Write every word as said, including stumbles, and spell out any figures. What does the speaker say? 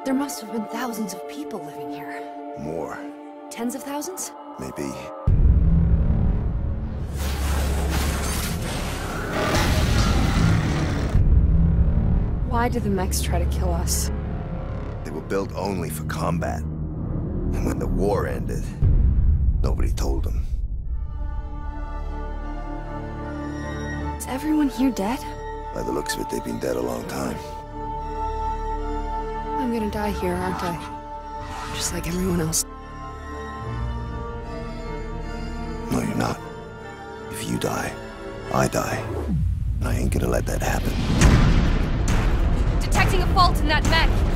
There must have been thousands of people living here. More. Tens of thousands? Maybe. Why did the mechs try to kill us? They were built only for combat. And when the war ended, nobody told them. Is everyone here dead? By the looks of it, they've been dead a long time. I'm gonna die here, aren't I? Just like everyone else. No, you're not. If you die, I die. And I ain't gonna let that happen. Detecting a fault in that mech!